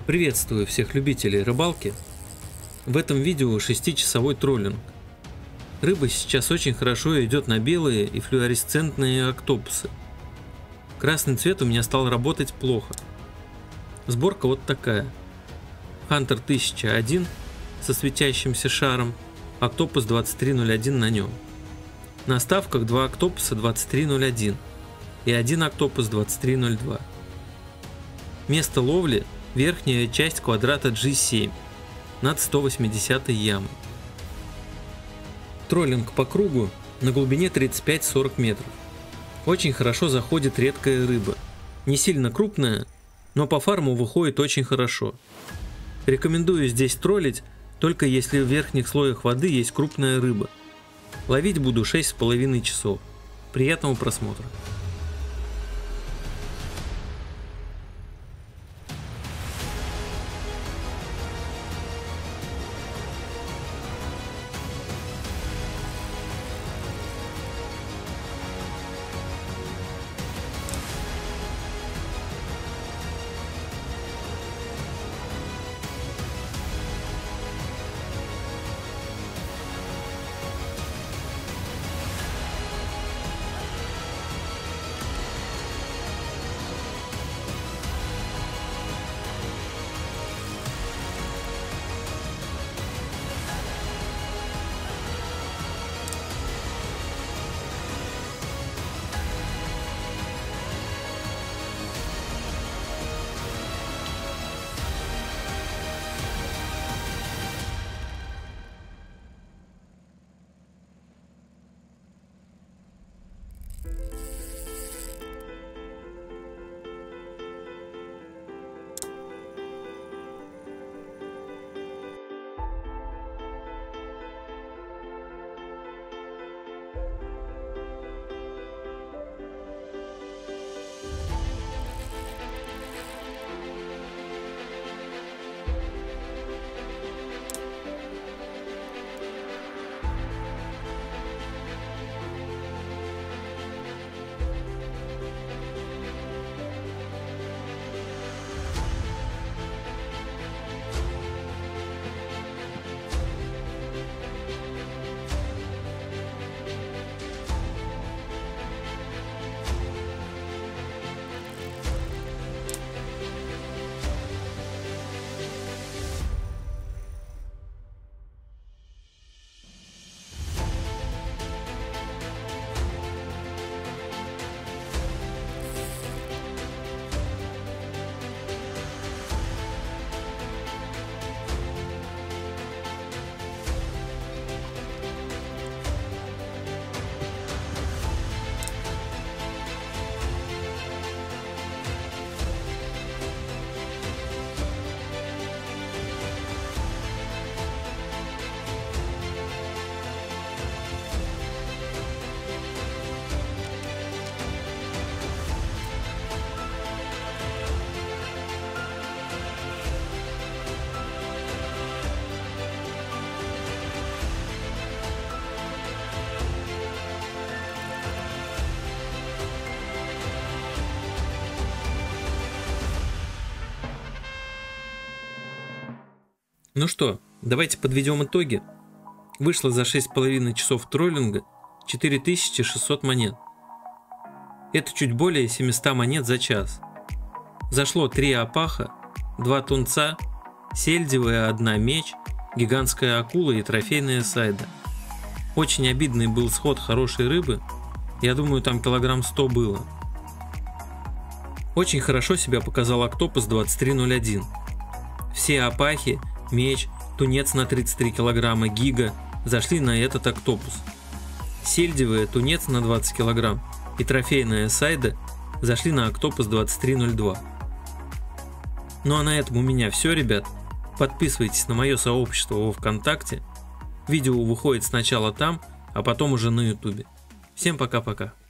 Приветствую всех любителей рыбалки. В этом видео 6-часовой троллинг. Рыба сейчас очень хорошо идет на белые и флуоресцентные октопусы. Красный цвет у меня стал работать плохо. Сборка вот такая. Hunter 1001 со светящимся шаром, октопус 2301 на нем. На ставках 2 октопуса 2301 и 1 октопус 2302. Место ловли — верхняя часть квадрата G7 над 180 ямой. Троллинг по кругу на глубине 35-40 метров. Очень хорошо заходит редкая рыба. Не сильно крупная, но по фарму выходит очень хорошо. Рекомендую здесь троллить только если в верхних слоях воды есть крупная рыба. Ловить буду 6,5 часов. Приятного просмотра. Ну что, давайте подведем итоги. Вышло за 6,5 часов троллинга 4600 монет. Это чуть более 700 монет за час. Зашло 3 опаха, 2 тунца, сельдевая, 1 меч, гигантская акула и трофейная сайда. Очень обидный был сход хорошей рыбы. Я думаю, там килограмм 100 было. Очень хорошо себя показал октопус 2301. Все опахи, меч, тунец на 33 килограмма, гига зашли на этот октопус. Сельдевая, тунец на 20 килограмм и трофейная сайда зашли на октопус 2302. Ну а на этом у меня все, ребят. Подписывайтесь на мое сообщество во ВКонтакте. Видео выходит сначала там, а потом уже на ютубе. Всем пока-пока.